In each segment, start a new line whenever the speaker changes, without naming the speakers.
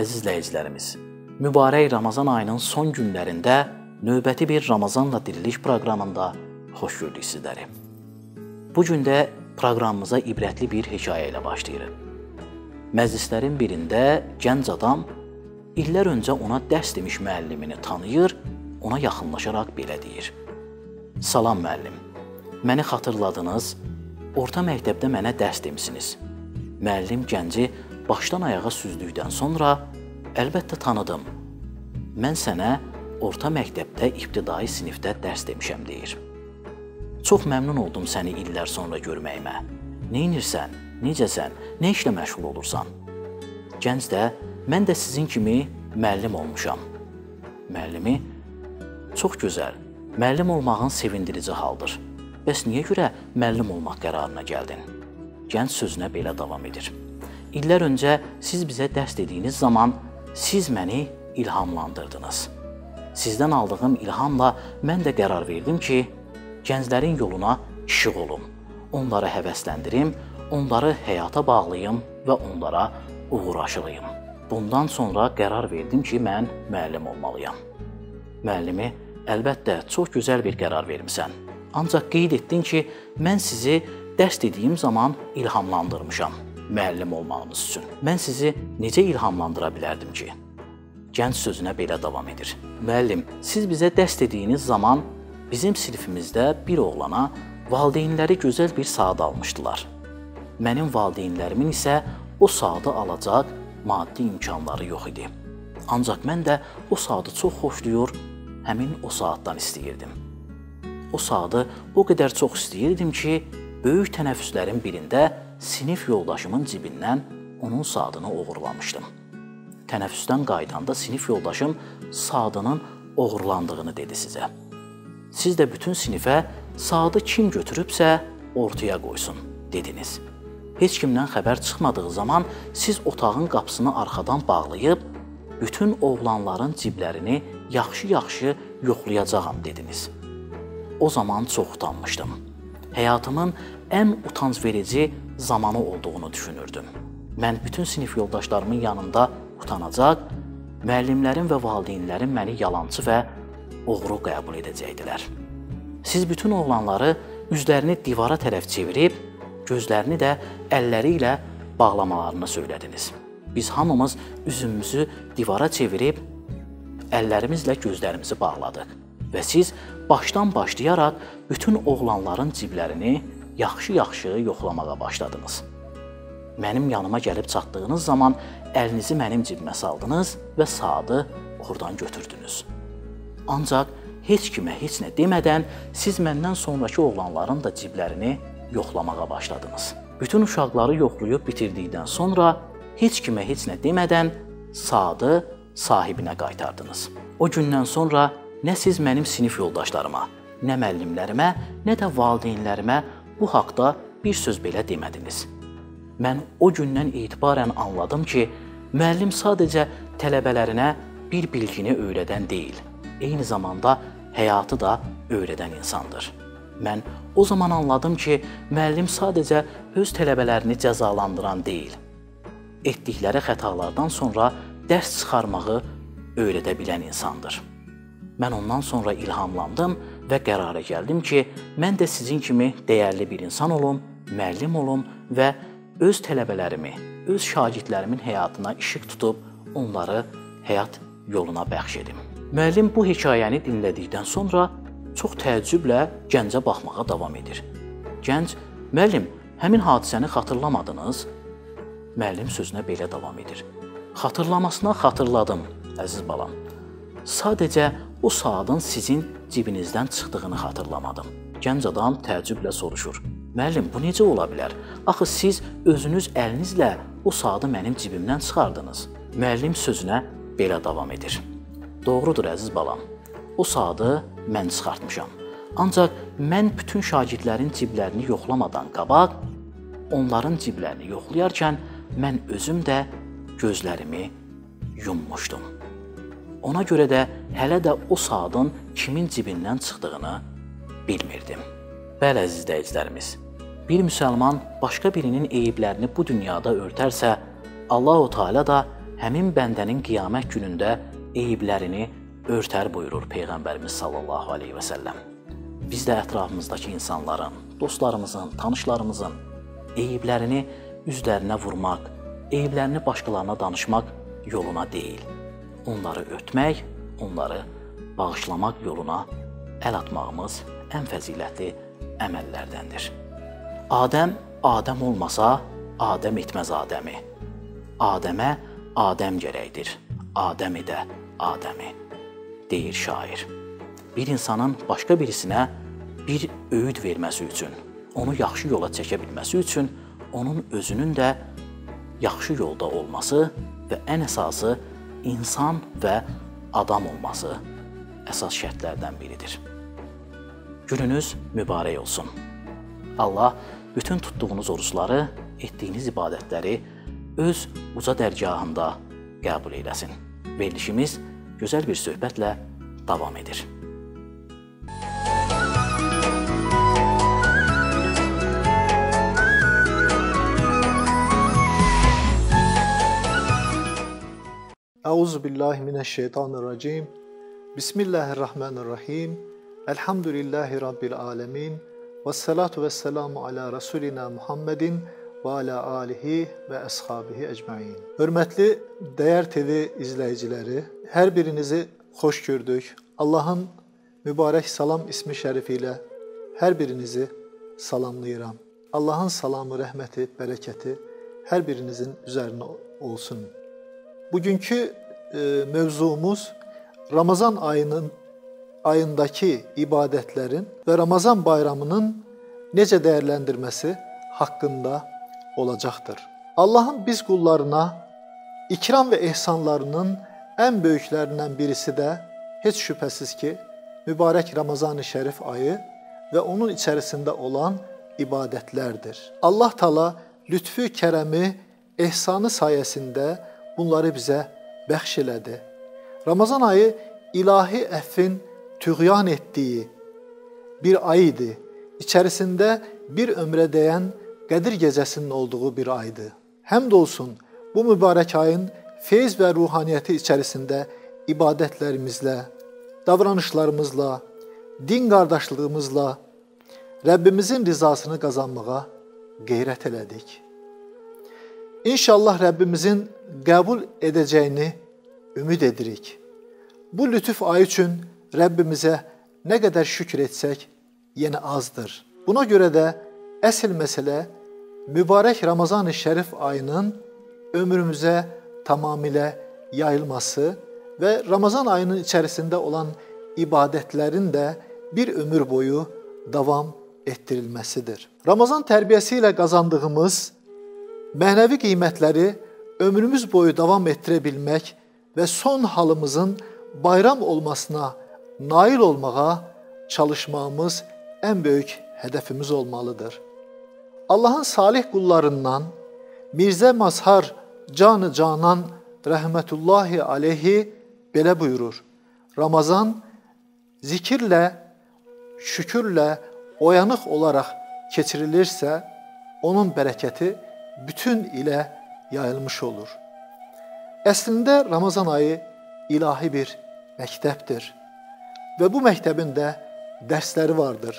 Əziz izləyicilərimiz, mübarək Ramazan ayının son günlərində növbəti bir Ramazanla diriliş proqramında xoş gördük sizləri. Bu gün də proqramımıza ibrətli bir hekayə ilə başlayırıq. Məclislərin birində gənc adam illər öncə ona dərs demiş müəllimini tanıyır, ona yaxınlaşaraq belə deyir. Salam müəllim, məni xatırladınız, orta məktəbdə mənə dərs demisiniz. Müəllim gənci başdan ayağa süzdükdən sonra, əlbəttə tanıdım. Mən sənə orta məktəbdə ibtidai sinifdə dərs demişəm, deyir. Çox məmnun oldum səni illər sonra görməyimə. Neynirsən, necəsən, nə işlə məşğul olursan? Gənc də, mən də sizin kimi müəllim olmuşam. Müəllimi, çox gözəl, müəllim olmağın sevindirici haldır. Bəs niyə görə müəllim olmaq qərarına gəldin? Gənc sözünə belə davam edir. İllər öncə siz bizə dərs dediyiniz zaman siz məni ilhamlandırdınız. Sizdən aldığım ilhamla mən də qərar verdim ki, gənclərin yoluna işıq olum, onları həvəsləndirim, onları həyata bağlayım və onlara uğur aşılayım. Bundan sonra qərar verdim ki, mən müəllim olmalıyam. Müəllimi, əlbəttə, çox gözəl bir qərar vermisən. Ancaq qeyd etdin ki, mən sizi dərs dediyim zaman ilhamlandırmışam müəllim olmağınız üçün. Mən sizi necə ilhamlandıra bilərdim ki? Gənc sözünə belə davam edir. Müəllim, siz bizə dərs dediyiniz zaman bizim sinifimizdə bir oğlana valideynləri gözəl bir saat almışdılar. Mənim valideynlərimin isə o saatı alacaq maddi imkanları yox idi. Ancaq mən də o saatı çox xoşlayır, həmin o saatdan istəyirdim. O saatı o qədər çox istəyirdim ki, böyük tənəffüslərin birində sinif yoldaşımın cibindən onun saatını oğurlamışdım. Tənəffüsdən qaydanda sinif yoldaşım saatının oğurlandığını dedi sizə. Siz də bütün sinifə saatı kim götürübsə ortaya qoysun, dediniz. Heç kimdən xəbər çıxmadığı zaman siz otağın qapısını arxadan bağlayıb, bütün oğlanların ciblərini yaxşı-yaxşı yoxlayacağam, dediniz. O zaman çox utanmışdım. Həyatımın ən utancverici zamanı olduğunu düşünürdüm. Mən bütün sinif yoldaşlarımın yanında utanacaq, müəllimlərim və valideynlərim məni yalançı və oğru qəbul edəcəkdilər. Siz bütün oğlanları üzlərini divara tərəf çevirib, gözlərini də əlləri ilə bağlamalarını söylədiniz. Biz hamımız üzümüzü divara çevirib, əllərimizlə gözlərimizi bağladıq. Və siz başdan başlayaraq bütün oğlanların ciblərini yaxşı-yaxşı yoxlamağa başladınız. Mənim yanıma gəlib çatdığınız zaman əlinizi mənim cibimə saldınız və saatı oradan götürdünüz. Ancaq heç kimə heç nə demədən siz məndən sonraki oğlanların da ciblərini yoxlamağa başladınız. Bütün uşaqları yoxlayıb bitirdikdən sonra heç kimə heç nə demədən saatı sahibinə qaytardınız. O gündən sonra nə siz mənim sinif yoldaşlarıma, nə müəllimlərimə, nə də valideynlərimə bu haqda bir söz belə demədiniz. Mən o gündən etibarən anladım ki, müəllim sadəcə tələbələrinə bir bilgini öyrədən deyil, eyni zamanda həyatı da öyrədən insandır. Mən o zaman anladım ki, müəllim sadəcə öz tələbələrini cəzalandıran deyil, etdikləri xətalardan sonra dərs çıxarmağı öyrədə bilən insandır. Mən ondan sonra ilhamlandım və qərara gəldim ki, mən də sizin kimi dəyərli bir insan olum, müəllim olum və öz tələbələrimi, öz şagirdlərimin həyatına işıq tutub onları həyat yoluna bəxş edim. Müəllim bu hekayəni dinlədikdən sonra çox təəccüblə gəncə baxmağa davam edir. Gənc, müəllim, həmin hadisəni xatırlamadınız? Müəllim sözünə belə davam edir. Xatırlamasına xatırladım, əziz balam. Sadəcə o saatın sizin cibinizdən çıxdığını xatırlamadım. Gənc adam təəccüblə soruşur. Müəllim, bu necə ola bilər? Axı siz özünüz əlinizlə o saatı mənim cibimdən çıxardınız. Müəllim sözünə belə davam edir. Doğrudur, əziz balam. O saatı mən çıxartmışam. Ancaq mən bütün şagirdlərin ciblərini yoxlamadan qabaq, onların ciblərini yoxlayarkən mən özüm də gözlərimi yummuşdum. Ona görə də hələ də o saatın kimin cibindən çıxdığını bilmirdim. Bəli, əziz izləyicilərimiz, bir müsəlman başqa birinin eyiblərini bu dünyada örtərsə, Allah-u Teala da həmin bəndənin qiyamət günündə eyiblərini örtər buyurur Peyğəmbərimiz sallallahu aleyhi və səlləm. Biz də ətrafımızdakı insanların, dostlarımızın, tanışlarımızın eyiblərini üzlərinə vurmaq, eyiblərini başqalarına danışmaq yoluna deyil. Onları ötmək, onları bağışlamaq yoluna əl atmağımız ən fəzilətli əməllərdəndir. Adəm, Adəm olmasa, Adəm etməz Adəmi. Adəmə Adəm gərəkdir, Adəm edə Adəmi, deyir şair. Bir insanın başqa birisinə bir öğüd verməsi üçün, onu yaxşı yola çəkə bilməsi üçün, onun özünün də yaxşı yolda olması və ən əsası insan və adam olması əsas şərtlərdən biridir. Gününüz mübarək olsun. Allah bütün tutduğunuz oruçları, etdiyiniz ibadətləri öz uca dərgahında qəbul eyləsin. Verilişimiz gözəl bir söhbətlə davam edir.
Euzubillahimineşşeytanirracim. Bismillahirrahmanirrahim. Elhamdülillahi Rabbil alemin. Vessalatu vesselamu ala Resulina Muhammedin və ala alihi və əshabihi ecmaîn. Hörmətli Dəyər TV izləyiciləri, hər birinizi xoş gördük. Allahın mübarək salam ismi şərifi ilə hər birinizi salamlayıram. Allahın salamı, rəhməti, bərəkəti hər birinizin üzərinə olsun. Bugünkü mövzumuz Ramazan ayındakı ibadətlərin və Ramazan bayramının necə dəyərləndirməsi haqqında olacaqdır. Allahın biz qullarına ikram və ehsanlarının ən böyüklərindən birisi də heç şübhəsiz ki, mübarək Ramazan-ı Şərif ayı və onun içərisində olan ibadətlərdir. Allah Taala lütfü, kərəmi, ehsanı sayəsində bunları bizə bəxş elədi. Ramazan ayı ilahi əffin tüğyan etdiyi bir ay idi. İçərisində bir ömrə dəyən Qədir gecəsinin olduğu bir aydı. Həmd olsun bu mübarək ayın feyz və ruhaniyyəti içərisində ibadətlərimizlə, davranışlarımızla, din qardaşlığımızla Rəbbimizin rizasını qazanmağa qeyrət elədik. İnşallah Rəbbimizin qəbul edəcəyini ümid edirik. Bu lütuf ayı üçün Rəbbimizə nə qədər şükür etsək, yenə azdır. Buna görə də əsl məsələ mübarək Ramazan-ı Şərif ayının ömrümüzə tamamilə yayılması və Ramazan ayının içərisində olan ibadətlərin də bir ömür boyu davam etdirilməsidir. Ramazan tərbiyəsi ilə qazandığımız mənəvi qiymətləri ömrümüz boyu davam etdirə bilmək və son halımızın bayram olmasına nail olmağa çalışmağımız ən böyük hədəfimiz olmalıdır. Allahın salih qullarından Mirzə Mazhar Canı Canan rəhmətullahi aleyhi belə buyurur. Ramazan zikirlə, şükürlə oyanıq olaraq keçirilirsə, onun bərəkəti bütün ilə yayılmış olur. Əslində Ramazan ayı ilahi bir məktəbdir və bu məktəbin də dərsləri vardır.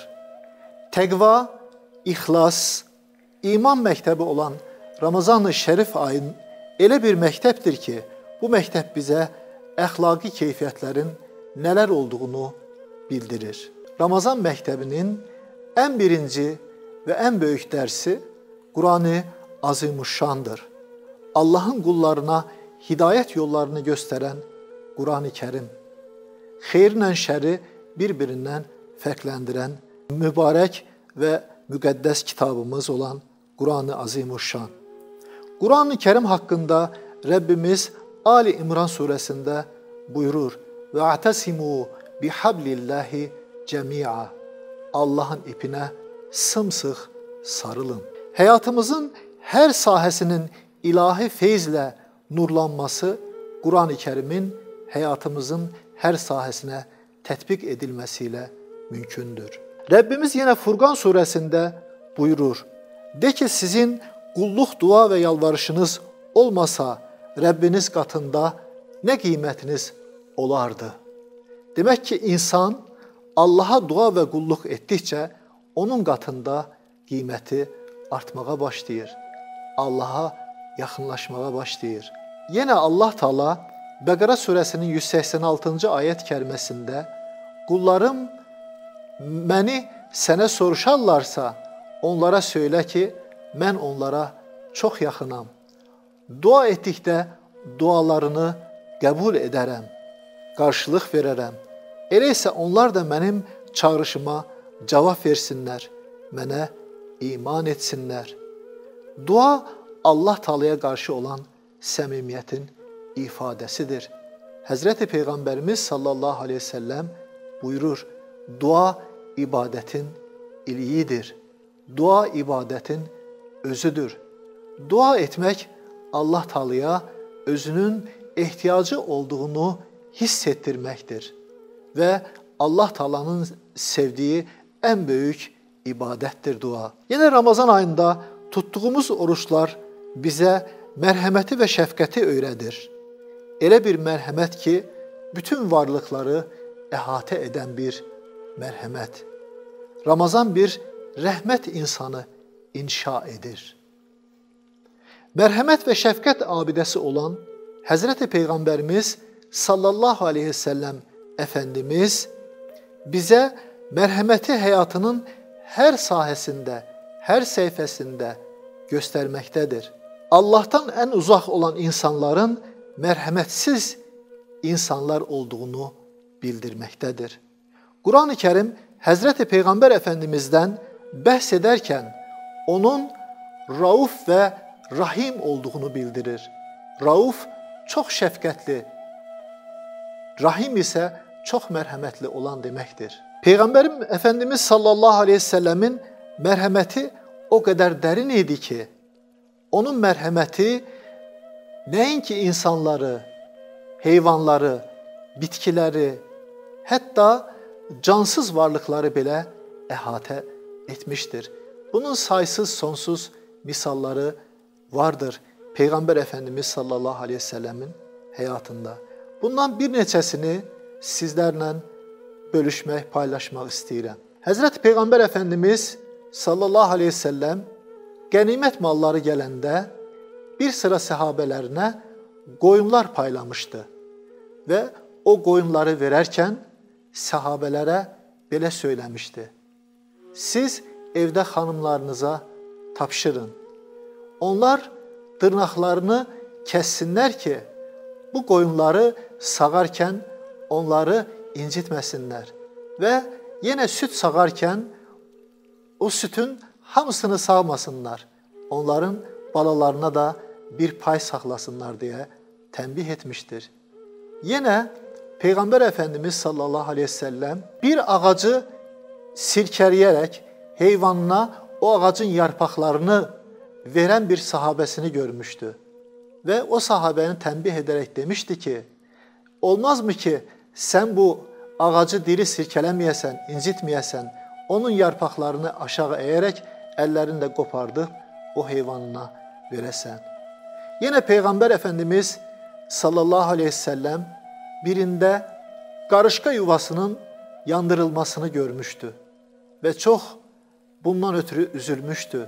Təqva, ixlas, iman məktəbi olan Ramazan-ı Şərif ayın elə bir məktəbdir ki, bu məktəb bizə əxlaqi keyfiyyətlərin nələr olduğunu bildirir. Ramazan məktəbinin ən birinci və ən böyük dərsi Qur'an-ı Azimuşşandır. Allahın qullarına hidayət yollarını göstərən Qur'an-ı Kərim, xeyirlə şəri bir-birindən fərqləndirən mübarək və müqəddəs kitabımız olan Qur'an-ı Azimuşşan. Qur'an-ı Kərim haqqında Rəbbimiz Ali İmran surəsində buyurur: "Və atasimu bihablillahi cəmi'a." Allahın ipinə sımsıq sarılın. Həyatımızın hər sahəsinin ilahi feyzlə nurlanması Qur'an-ı Kərimin həyatımızın hər sahəsinə tətbiq edilməsi ilə mümkündür. Rəbbimiz yenə Furqan surəsində buyurur: "De ki, sizin qulluq, dua və yalvarışınız olmasa, Rəbbiniz qatında nə qiymətiniz olardı? Demək ki, insan Allaha dua və qulluq etdikcə onun qatında qiyməti artmağa başlayır. Allaha yaxınlaşmağa başlayır. Yenə Allah Taala Bəqərə surəsinin 186-cı ayət kəriməsində qullarım məni sənə soruşarlarsa onlara söylə ki, mən onlara çox yaxınam. Dua etdikdə dualarını qəbul edərəm, qarşılıq verərəm. Elə isə onlar da mənim çağırışıma cavab versinlər, mənə iman etsinlər. Dua Allah Taalaya qarşı olan səmimiyyətin ifadəsidir. Həzrəti Peyğəmbərimiz sallallahu aleyhi ve sellem buyurur, dua ibadətin iliyidir. Dua ibadətin özüdür. Dua etmək Allah Taalaya özünün ehtiyacı olduğunu hiss etdirməkdir və Allah Taalanın sevdiyi ən böyük ibadətdir dua. Yenə Ramazan ayında tutduğumuz oruçlar bizə mərhəməti və şəfqəti öyrədir. Elə bir mərhəmət ki, bütün varlıqları əhatə edən bir mərhəmət. Ramazan bir rəhmət insanı inşa edir. Mərhəmət və şəfqət abidəsi olan Həzrəti Peyğəmbərimiz sallallahu aleyhi ve sellem Əfəndimiz bizə mərhəməti həyatının hər sahəsində, hər səhifəsində göstərməkdədir. Allahdan ən uzaq olan insanların mərhəmətsiz insanlar olduğunu bildirməkdədir. Quran-ı Kərim Həzrəti Peyğəmbər Əfəndimizdən bəhs edərkən onun Rauf və Rahim olduğunu bildirir. Rauf çox şəfqətli, Rahim isə çox mərhəmətli olan deməkdir. Peyğəmbərim Əfəndimiz sallallahu aleyhi ve sellemin mərhəməti o qədər dərin idi ki, onun mərhəməti nəinki insanları, heyvanları, bitkiləri, hətta cansız varlıqları belə əhatə etmişdir. Bunun saysız, sonsuz misalları vardır Peyğəmbər Əfəndimiz sallallahu aleyhi ve sellemin həyatında. Bundan bir neçəsini sizlərlə bölüşmək, paylaşmaq istəyirəm. Həzrəti Peyğəmbər Əfəndimiz sallallahu aleyhi ve sellem qənimət malları gələndə bir sıra səhabələrinə qoyunlar paylamışdı və o qoyunları verərkən səhabələrə belə söyləmişdi. Siz evdə xanımlarınıza tapşırın. Onlar dırnaqlarını kəssinlər ki, bu qoyunları sağarkən onları incitməsinlər və yenə süt sağarkən o sütün hamısını sağmasınlar. Onların balalarına da bir pay saxlasınlar deyə tənbih etmişdir. Yenə Peyğəmbər Əfəndimiz sallallahu aleyhi ve sellem bir ağacı sirkələyərək heyvanına o ağacın yarpaqlarını verən bir sahabəsini görmüşdü. Və o sahabəni tənbih edərək demişdi ki, olmazmı ki, sən bu ağacı diri sirkələməyəsən, incitməyəsən, onun yarpaqlarını aşağı əyərək əllərini də qopardıb o heyvanına verəsən. Yenə Peyğəmbər Əfəndimiz sallallahu aleyhi ve sellem birində qarışqa yuvasının yandırılmasını görmüşdü və çox bundan ötürü üzülmüşdü.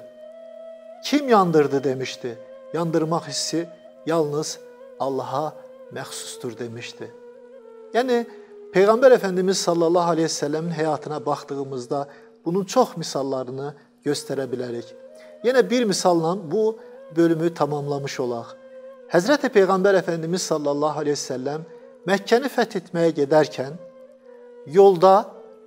Kim yandırdı demişdi. Yandırmaq hissi yalnız Allaha məxsusdur demişdi. Yəni Peyğəmbər Əfəndimiz sallallahu aleyhi ve sellemin həyatına baxdığımızda bunun çox misallarını göstərə bilərik. Yenə bir misalla bu bölümü tamamlamış olaq. Həzrəti Peyğəmbər Əfəndimiz sallallahu aleyhi ve sellem Məkkəni fəth etməyə gedərkən yolda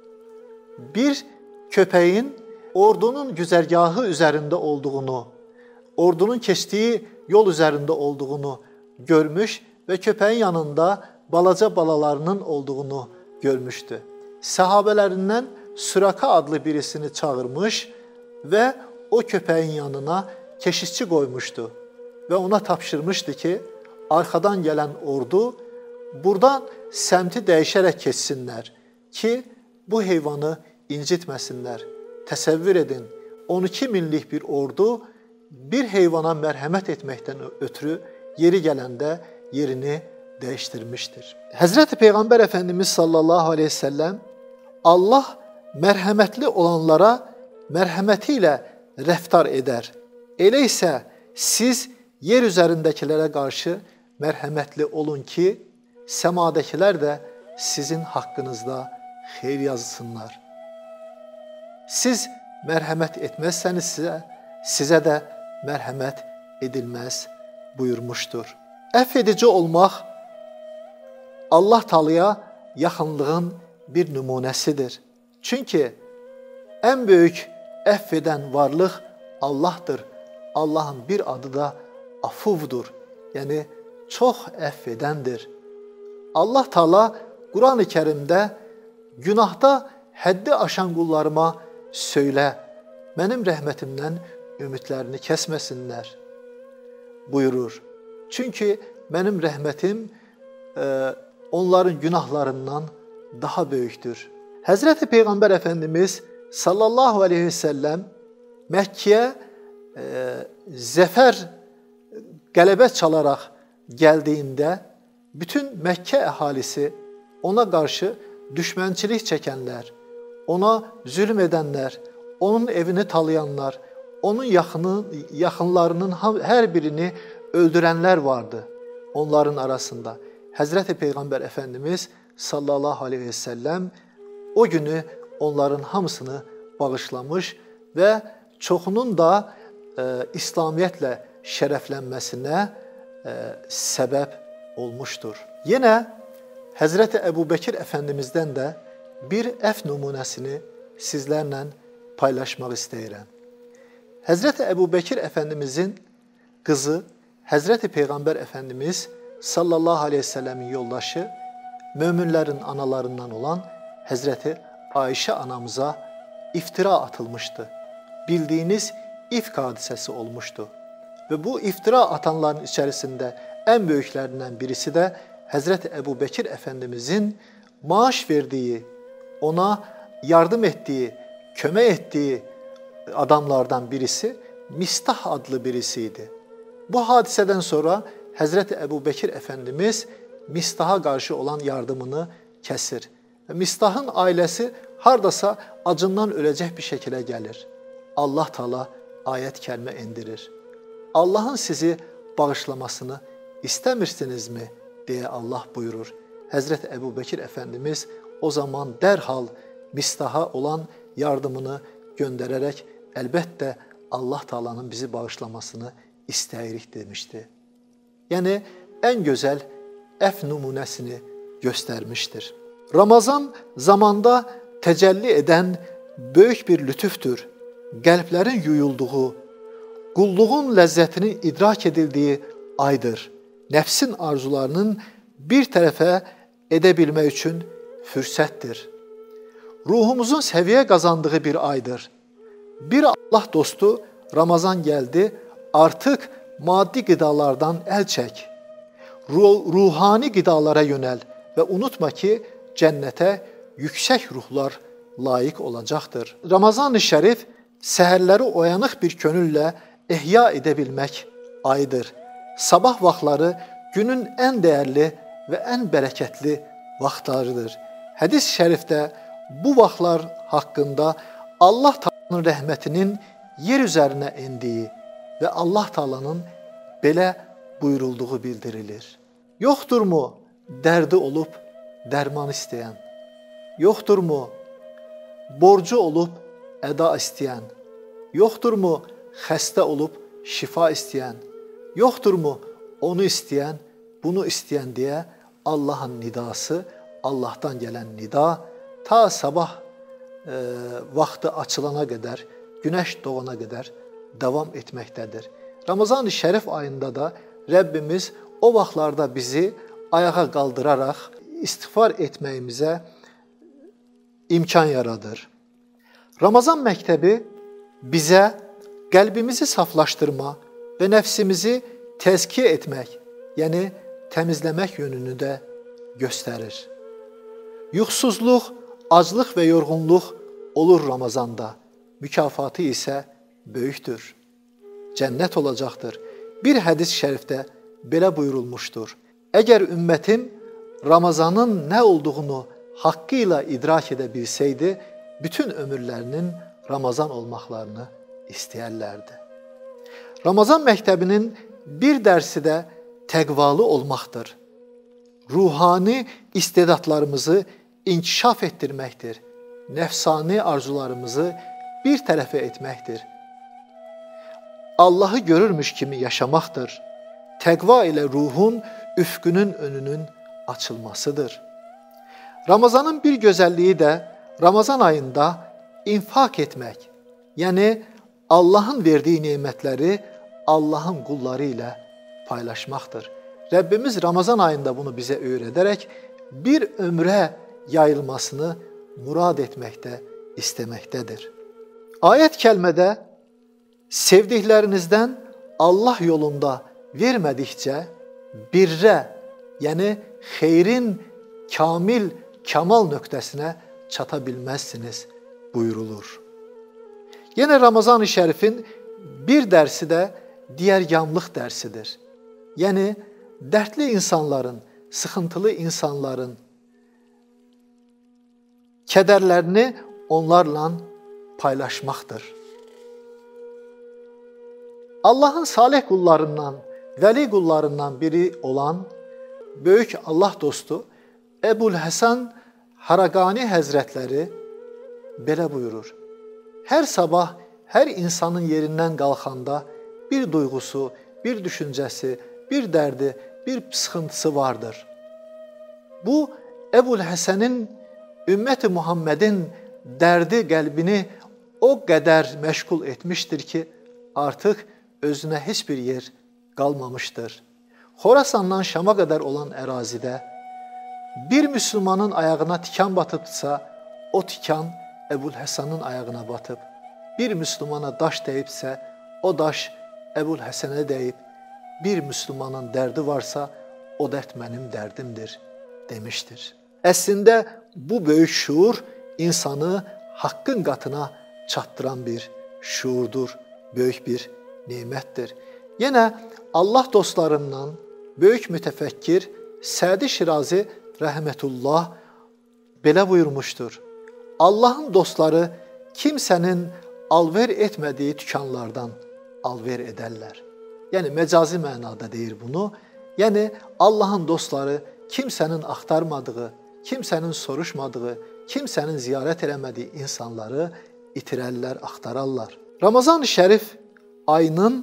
bir köpəyin ordunun güzərgahı üzərində olduğunu, ordunun keçdiyi yol üzərində olduğunu görmüş və köpəyin yanında balaca balalarının olduğunu görmüşdü. Səhabələrindən Süraka adlı birisini çağırmış və o köpəyin yanına keşişçi qoymuşdu və ona tapşırmışdı ki, arxadan gələn ordu buradan səmti dəyişərək keçsinlər ki, bu heyvanı incitməsinlər. Təsəvvür edin, 12 minlik bir ordu bir heyvana mərhəmət etməkdən ötürü yeri gələndə yerini dəyişdirmişdir. Həzrəti Peyğəmbər Əfəndimiz sallallahu aleyhi ve sellem Allah mərhəmətli olanlara mərhəməti ilə rəftar edər. Elə isə siz yer üzərindəkilərə qarşı mərhəmətli olun ki, səmadakilər də sizin haqqınızda xeyir yazsınlar. Siz mərhəmət etməzsəniz sizə də mərhəmət edilməz buyurmuşdur. Əfv edici olmaq Allah Taalaya yaxınlığın bir nümunəsidir. Çünki ən böyük əfv edən varlıq Allahdır. Allahın bir adı da Afuvdur. Yəni çox əfv edəndir. Allah Taala Quran-ı Kərimdə günahda həddi aşan qullarıma söylə, mənim rəhmətimdən ümidlərini kəsməsinlər buyurur. Çünki mənim rəhmətim onların günahlarından daha böyükdür. Həzrəti Peyğəmbər Əfəndimiz sallallahu aleyhi ve sellem Məkkəyə zəfər qələbə çalaraq gəldiyində bütün Məkkə əhalisi ona qarşı düşmənçilik çəkənlər, ona zülm edənlər, onun evini talayanlar, onun yaxınlarının hər birini öldürənlər vardı. Onların arasında Həzrəti Peyğəmbər Əfəndimiz sallallahu aleyhi ve sellem o günü onların hamısını bağışlamış və çoxunun da İslamiyyətlə şərəflənməsinə səbəb olmuşdur. Yenə Həzrəti Əbubəkir Əfəndimizdən də bir əfv nümunəsini sizlərlə paylaşmaq istəyirəm. Həzrəti Əbubəkir Əfəndimizin qızı Həzrəti Peyğəmbər Əfəndimiz sallallahu aleyhi ve sellemin yoldaşı, möminlərin analarından olan Həzrəti Ayşə anamıza iftira atılmışdı. Bildiyiniz ifk hadisəsi olmuşdu. Və bu iftira atanların içərisində ən böyüklərindən birisi də Həzrəti Əbubəkir Əfəndimizin maaş verdiyi, ona yardım etdiyi, kömək etdiyi adamlardan birisi Mistah adlı birisi idi. Bu hadisədən sonra Həzrəti Əbubəkir Əfəndimiz Mistaha qarşı olan yardımını kəsir. Mistahın ailəsi hardasa acından öləcək bir şəkilə gəlir. Allah Taala ayət kəlmə endirir. Allahın sizi bağışlamasını istəmirsinizmi? Deyə Allah buyurur. Həzrəti Əbubəkir Əfəndimiz o zaman dərhal Mistaha olan yardımını göndərərək əlbəttə Allah Taala'nın bizi bağışlamasını istəyirik demişdi. Yəni ən gözəl əfv nümunəsini göstərmişdir. Ramazan zamanda təcəlli edən böyük bir lütüfdür. Qəlblərin yuyulduğu, qulluğun ləzzətinin idrak edildiyi aydır. Nəfsin arzularının bir tərəfə edə bilmək üçün fürsətdir. Ruhumuzun səviyyə qazandığı bir aydır. Bir Allah dostu Ramazan gəldi, artıq maddi qidalardan əl çək. Ruhani qidalara yönəl və unutma ki, cənnətə yüksək ruhlar layiq olacaqdır. Ramazan-ı Şərif səhərləri oyanıq bir könüllə ehya edə bilmək ayıdır. Sabah vaxtları günün ən dəyərli və ən bərəkətli vaxtlarıdır. Hədis-i şərifdə bu vaxtlar haqqında Allah Taala'nın rəhmətinin yer üzərinə endiyi və Allah Taala'nın belə buyurulduğu bildirilir. Yoxdurmu dərdi olub dərman istəyən? Yoxdurmu borcu olub əda istəyən? Yoxdurmu xəstə olub şifa istəyən? Yoxdurmu onu istəyən, bunu istəyən deyə Allahın nidası, Allahdan gələn nida ta sabah vaxtı açılana qədər, günəş doğana qədər davam etməkdədir. Ramazan-ı Şərif ayında da Rəbbimiz o vaxtlarda bizi ayağa qaldıraraq istiğfar etməyimizə imkan yaradır. Ramazan məktəbi bizə qəlbimizi saflaşdırma və nəfsimizi təzkiyə etmək, yəni təmizləmək yönünü də göstərir. Yuxusuzluq, aclıq və yorğunluq olur Ramazanda, mükafatı isə böyükdür. Cənnət olacaqdır. Bir hədis-i şərifdə belə buyurulmuşdur: Əgər ümmətim Ramazanın nə olduğunu haqqıyla idrak edə bilsəydi, bütün ömürlərinin Ramazan olmaqlarını istəyərlərdi. Ramazan məktəbinin bir dərsi də təqvalı olmaqdır. Ruhani istedadlarımızı inkişaf etdirməkdir. Nəfsani arzularımızı bir tərəfə etməkdir. Allahı görürmüş kimi yaşamaqdır. Təqva ilə ruhun üfqünün önünün açılmasıdır. Ramazanın bir gözəlliyi də Ramazan ayında infak etmək, yəni Allahın verdiyi nemətləri Allahın qulları ilə paylaşmaqdır. Rəbbimiz Ramazan ayında bunu bizə öyrədərək bir ömrə yayılmasını murad etməkdə, istəməkdədir. Ayət kəlmədə sevdiklərinizdən Allah yolunda vermədikcə birrə, yəni xeyrin kamil, kamal nöqtəsinə çata bilməzsiniz buyurulur. Yenə Ramazan-ı Şərifin bir dərsi də diyərgamlıq dərsidir. Yəni, dərdli insanların, sıxıntılı insanların kədərlərini onlarla paylaşmaqdır. Allahın salih qullarından, vəli qullarından biri olan böyük Allah dostu Əbu'l-Həsən Haraqani Həzrətləri belə buyurur: Hər sabah hər insanın yerindən qalxanda bir duyğusu, bir düşüncəsi, bir dərdi, bir sıxıntısı vardır. Bu, Əbu'l-Həsənin, ümmət-i Muhammedin dərdi qəlbini o qədər məşğul etmişdir ki, artıq özünə heç bir yer qalmamışdır. Xorasandan Şama qədər olan ərazidə bir müsəlmanın ayağına tikan batıbsa, o tikan Əbu'l-Həsənin ayağına batıb. Bir müsəlmana daş dəyibsə, o daş Əbu'l-Həsənə dəyib. Bir müsəlmanın dərdi varsa, o dərd mənim dərdimdir demişdir. Əslində bu böyük şuur insanı haqqın qatına çatdıran bir şuurdur, böyük bir nemətdir. Yenə Allah dostlarından böyük mütəfəkkir Sədi Şirazi rəhmətullah belə buyurmuşdur: Allahın dostları kimsənin alver etmədiyi dükanlardan alver edərlər. Yəni məcazi mənada deyir bunu. Yəni Allahın dostları kimsənin axtarmadığı, kimsənin soruşmadığı, kimsənin ziyarət eləmədiyi insanları itirərlər, axtararlar. Ramazan-ı Şərif ayının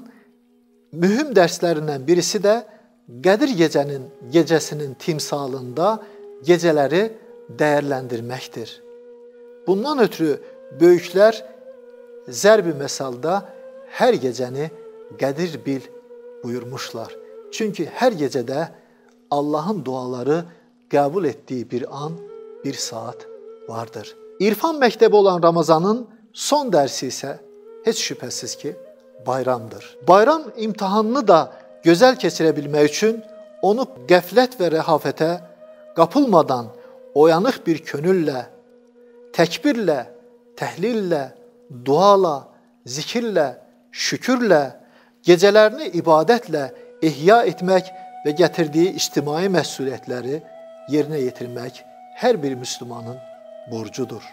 mühüm dərslərindən birisi də Qədir gecəsinin timsalında gecələri dəyərləndirməkdir. Bundan ötürü böyüklər zərb-i məsalda hər gecəni qədir bil buyurmuşlar. Çünki hər gecədə Allahın duaları qəbul etdiyi bir an, bir saat vardır. İrfan məktəbi olan Ramazanın son dərsi isə heç şübhəsiz ki, bayramdır. Bayram imtahanını da gözəl keçirə bilmək üçün onu qəflət və rəhafətə qapılmadan oyanıq bir könüllə, təkbirlə, təhlillə, duala, zikirlə, şükürlə, gecələrini ibadətlə ihya etmək və gətirdiyi ictimai məsuliyyətləri yerinə yetirmək hər bir müsəlmanın borcudur.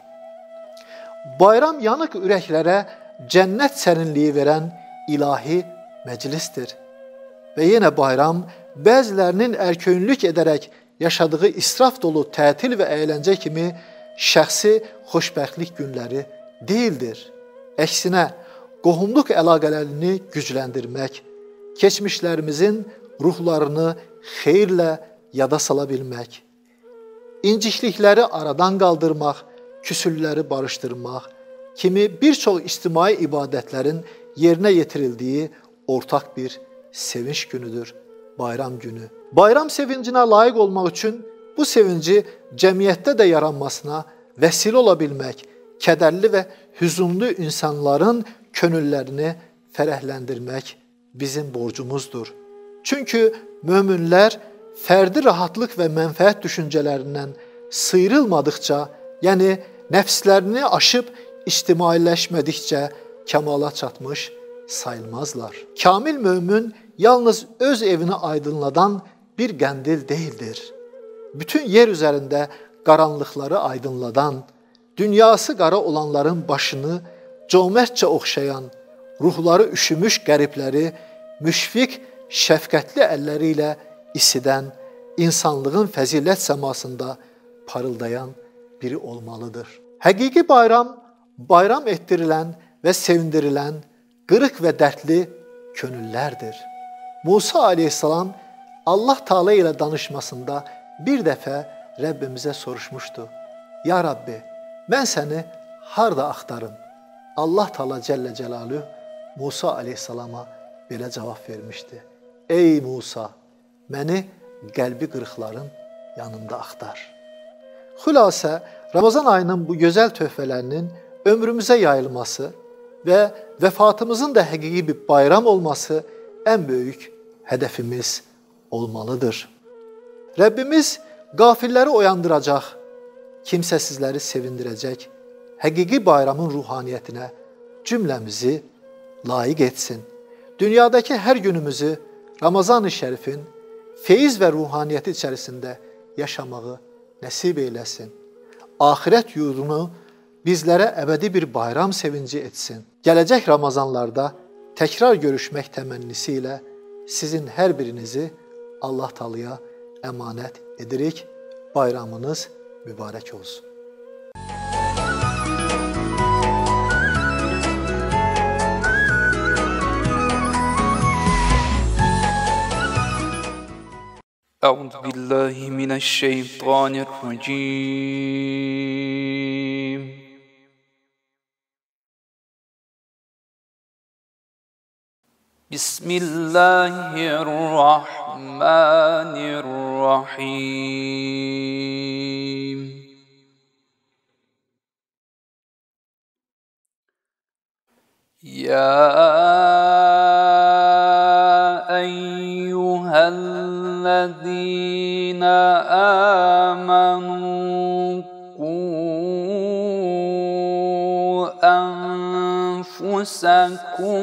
Bayram yanıq ürəklərə cənnət sərinliyi verən ilahi məclisdir. Və yenə bayram bəzilərinin ərköyünlük edərək yaşadığı israf dolu tətil və əyləncə kimi şəxsi xoşbəxtlik günləri deyildir. Əksinə, qohumluq əlaqələrini gücləndirmək, keçmişlərimizin ruhlarını xeyirlə yada sala bilmək, inciklikləri aradan qaldırmaq, küsülləri barışdırmaq kimi bir çox ictimai ibadətlərin yerinə yetirildiyi ortaq bir sevinç günüdür, bayram günü. Bayram sevincinə layiq olmaq üçün bu sevinci cəmiyyətdə də yaranmasına vəsilə ola bilmək, kədərli və hüzünlü insanların könüllərini fərəhləndirmək bizim borcumuzdur. Çünki möminlər fərdi rahatlıq və mənfəət düşüncələrindən sıyrılmadıqca, yəni nəfslərini aşıb ictimailəşmədikcə kəmala çatmış sayılmazlar. Kamil mömin yalnız öz evini aydınladan bir qəndil değildir. Bütün yer üzərində qaranlıqları aydınladan, dünyası qara olanların başını cömərtcə oxşayan, ruhları üşümüş qəribləri müşfiq, şəfqətli əlləri ilə isidən, insanlığın fəzilət səmasında parıldayan biri olmalıdır. Həqiqi bayram, bayram etdirilən və sevindirilən, qırıq və dərdli könüllərdir. Musa aleyhissalam Allah Teala ilə danışmasında bir dəfə Rəbbimizə soruşmuşdu. Ya Rabbi, mən səni harda axtarım? Allah Teala Cəllə Cəlaluhu Musa aleyhissalama belə cavab vermişdi. Ey Musa, məni qəlbi qırıqların yanında axtar. Xülasə, Ramazan ayının bu gözəl töhfələrinin ömrümüzə yayılması və vəfatımızın da həqiqi bir bayram olması ən böyük hədəfimiz olmalıdır. Rəbbimiz qafilləri oyandıracaq, kimsəsizləri sevindirəcək, həqiqi bayramın ruhaniyyətinə cümləmizi layiq etsin. Dünyadakı hər günümüzü Ramazan-ı Şərifin feyiz və ruhaniyyəti içərisində yaşamağı nəsib eyləsin. Axirət yurdunu bizlərə əbədi bir bayram sevinci etsin. Gələcək Ramazanlarda təkrar görüşmək təmənnisi ilə sizin hər birinizi Allah Teala'ya əmanət edirik. Bayramınız mübarək olsun.
أعوذ بالله من الشيطان الرجيم بسم الله الرحمن الرحيم يا أيها الذين آمنوا قوا أنفسكم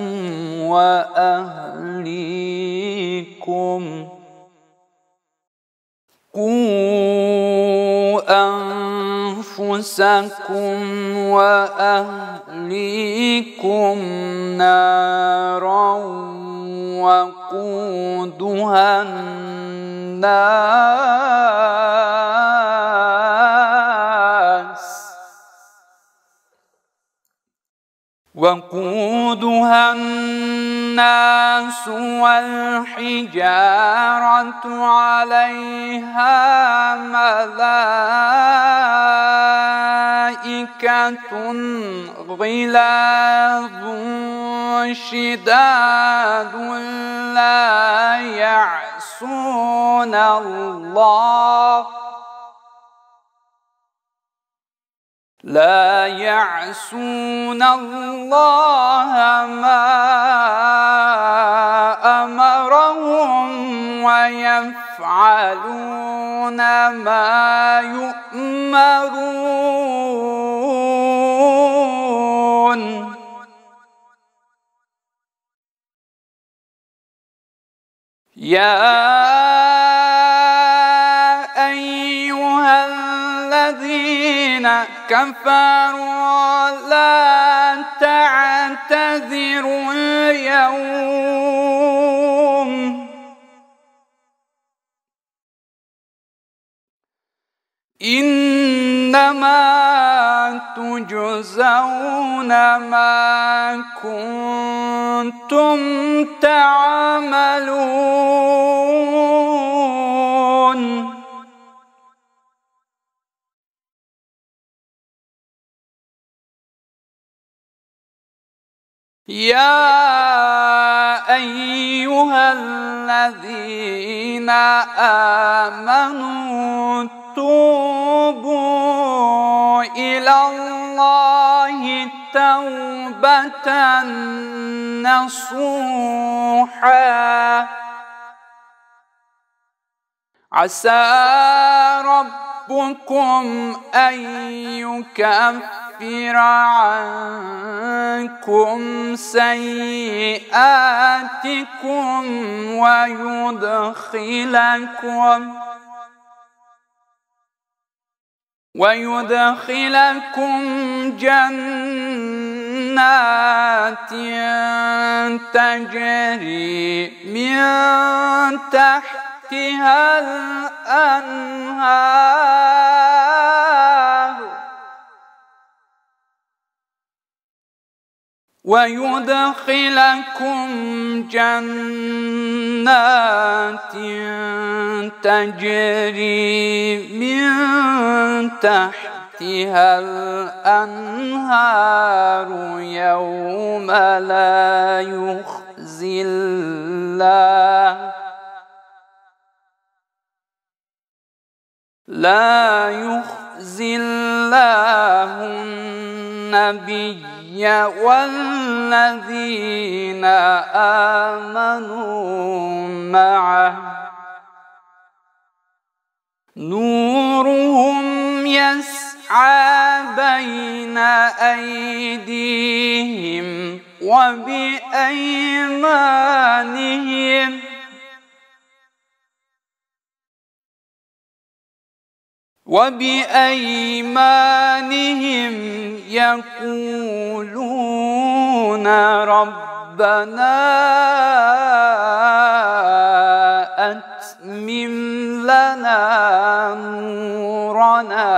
وأهليكم نارا وقودها الناس والحجارة عليها ملائكة غلاظ شداد لا يعصون الله ما أمرهم ويفعلون ما يؤمرون يا أيها الذين كفروا لا تعتذروا اليوم إنما تجزون ما كنتم تعملون يا أيها الذين آمنوا توبوا إلى الله توبة نصوحا عسى ربكم أن يكفر عنكم عنكم سيئاتكم ويدخلكم جنات تجري من تحتها الأنهار يوم لا يخزي الله النبي والذين آمنوا معه نورهم يسعى بين أيديهم وبأيمانهم يقولون ربنا أتمم لنا نورنا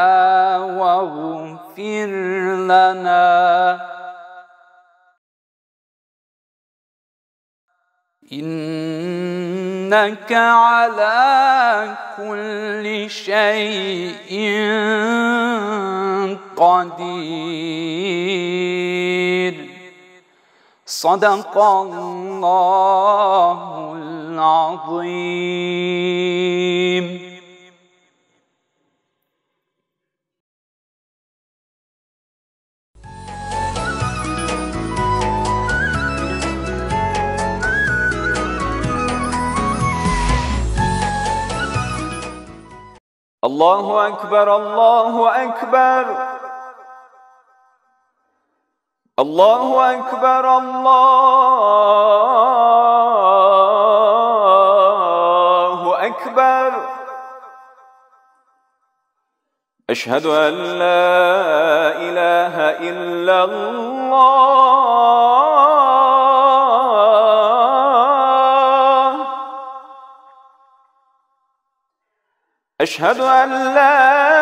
واغفر لنا إنك على كل شيء قدير. صدق الله العظيم.
الله أكبر الله أكبر الله أكبر الله أكبر. أشهد أن لا إله إلا الله. أشهد أن لا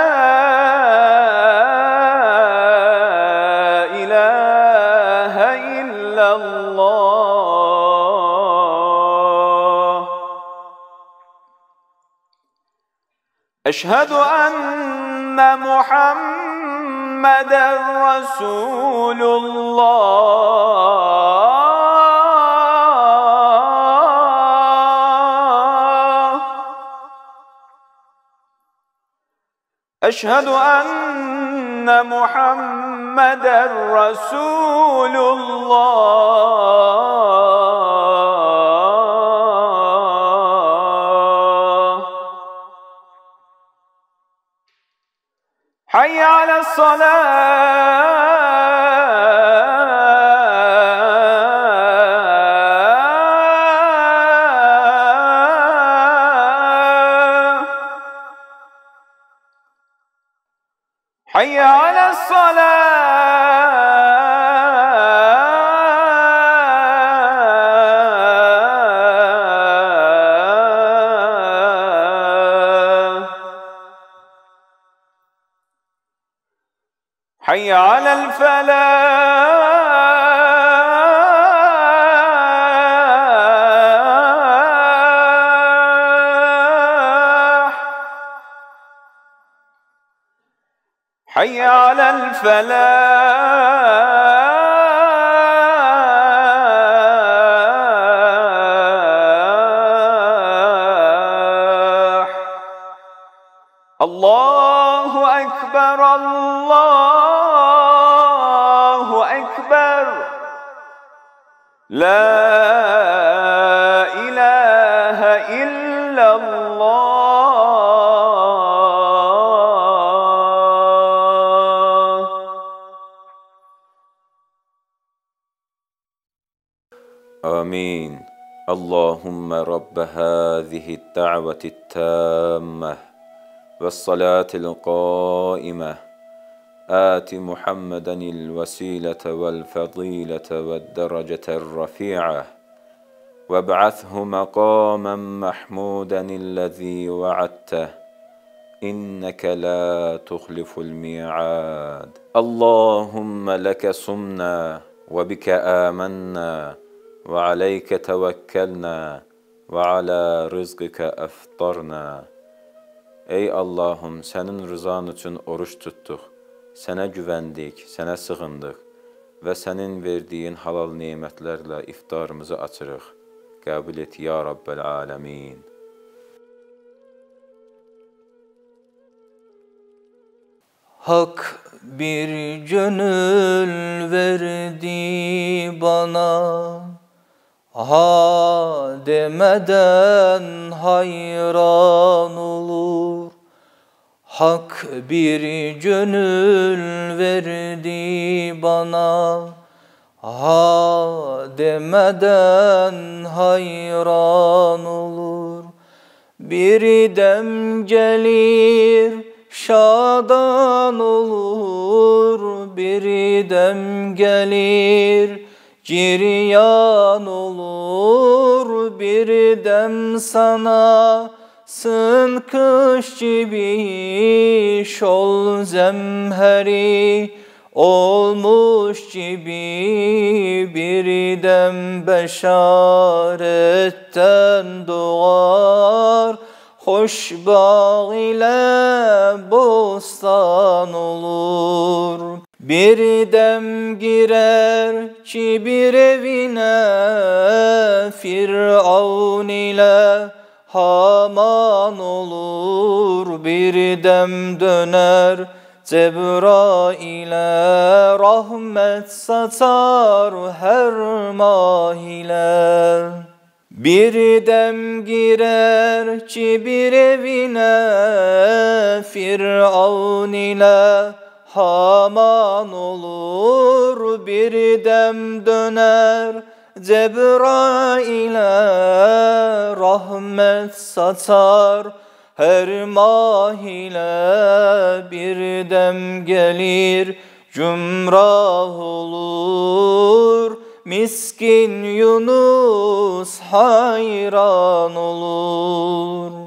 إله إلا الله. أشهد أن محمدًا رسول الله. أشهد أن محمدًا رسول الله. حي على حي على الصلاة. حي على الفلاح. حي على الفلاح. الله أكبر الله أكبر. لا إله إلا الله.
آمين. اللهم رب هذه الدعوة التامة والصلاة القائمة آت محمدا الوسيلة والفضيلة والدرجة الرفيعة وابعثه مقاما محمودا الذي وعدته إنك لا تخلف الميعاد. اللهم لك صمنا وبك آمنا وعليك توكلنا وعلى رزقك أفطرنا. Ey Allah'ım, senin rızan için oruç tuttuk. Sənə güvəndik, sənə sığındıq və sənin verdiyin halal nemətlərlə iftarımızı açırıq. Qəbul et ya Rabbel Alemin.
Hak bir gönül verdi bana, ha demeden hayran olur. Hak bir gönül verdi bana, ha demeden hayran olur. Bir dem gelir şadan olur, bir dem gelir giryan olur. Bir dem sana kış gibi şol zemheri olmuş gibi. Bir dem beşaretten doğar, hoş bağ ile bostan olur. Bir dem girer kibir evine, Firavun ile Haman olur. Bir dem döner Cebrail'e, rahmet saçar her mahile. Bir dem girer kibir evine, Firavun ile Haman olur. Bir dem döner Cebrail'e, rahmet saçar her mahile. Bir dem gelir gümrah olur, miskin Yunus hayran olur.